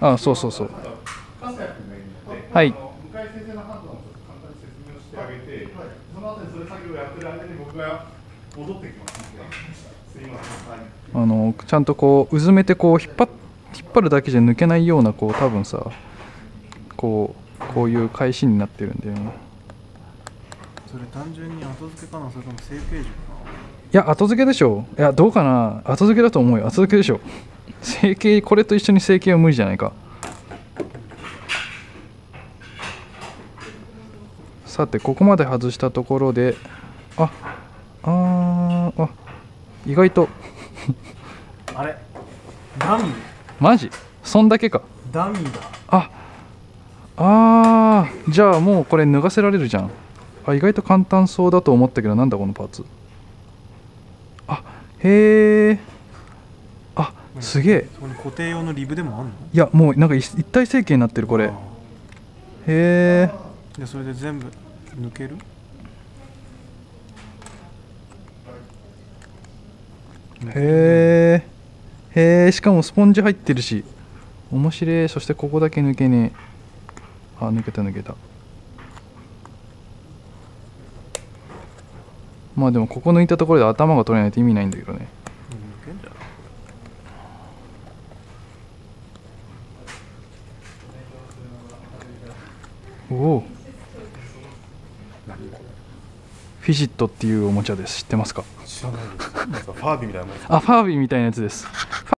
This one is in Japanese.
あ、そうそうそう。はい。 向井先生の判断を簡単に説明をしてあげて、その後にそれ作業をやってる間に僕が戻ってきますので、すいません。 ちゃんとこううずめてこう引っ張るだけじゃ抜けないようなこう多分さ、こういう返しになってるんだよね。 それ単純に後付けかな、それとも成形軸かな。 いや、後付けでしょ。いや、どうかな。後付けだと思うよ。後付けでしょ。成形、これと一緒に成形は無理じゃないか。さて、ここまで外したところで、意外とあれダミー。 マジそんだけか。 ダミーだ。 じゃあもうこれ脱がせられるじゃん。意外と簡単そうだと思ったけど、なんだこのパーツ。へえ。すげえ。 そこに固定用のリブでもあんの？ いや、もうなんか一体成形になってるこれ。へえ。 でそれで全部抜ける？ へえ。しかもスポンジ入ってるし面白い。そしてここだけ抜けねえ。抜けた。まあでもここ抜いたところで頭が取れないと意味ないんだけどね。 抜けんじゃない？ おお。フィジットっていうおもちゃです。知ってますか？ 知らないです。ファービーみたいなもんです。 ファービーみたいなやつです。